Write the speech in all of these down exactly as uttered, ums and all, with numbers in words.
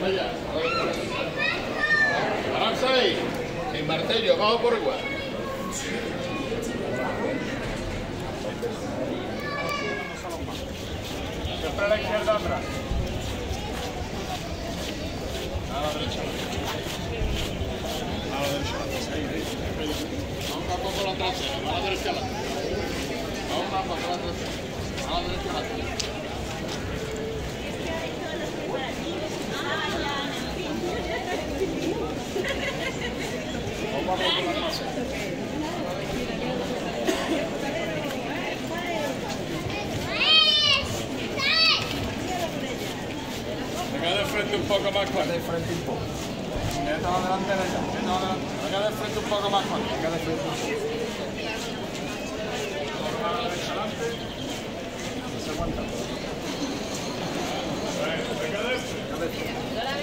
Avanza ahí. En martillo, abajo por igual. Siempre a la izquierda atrás. A la derecha. A la derecha. Vamos un poco la trasera. A la derecha. Vamos un poco la trasera. A la derecha. Venga de frente un poco más claro. De frente un poco. Venga adelante, venga adelante. Venga de frente un poco más claro. Venga de frente un poco. No se aguanta. Venga de frente.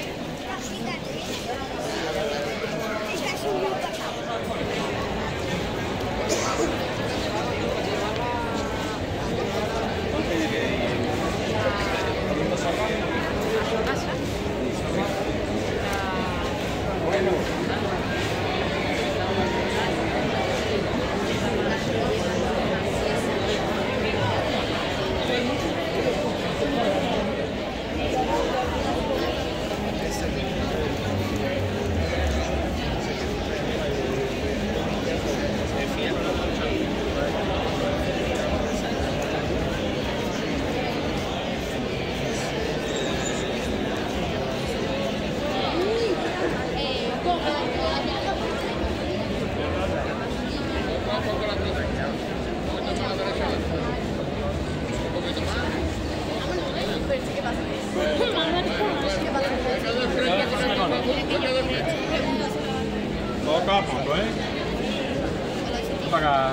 Poco a poco, ¿eh? Para...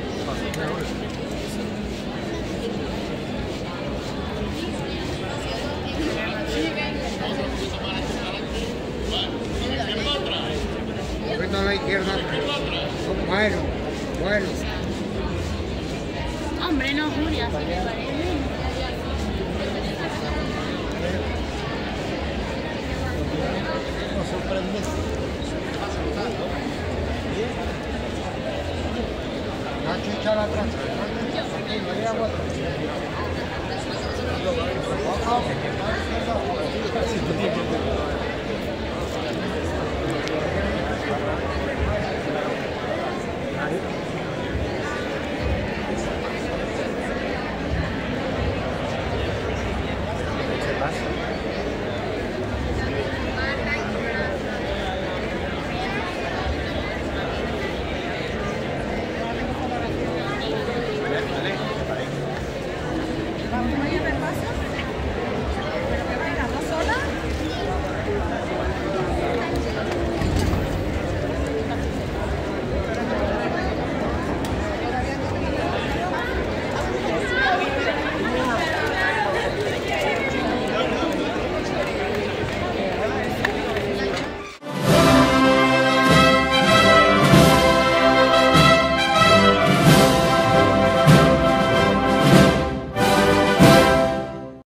Un poquito a la izquierda. Bueno, bueno. Hombre, no, Julia. Nos sorprende. La chicha a la trasera. Aquí, no hay agua.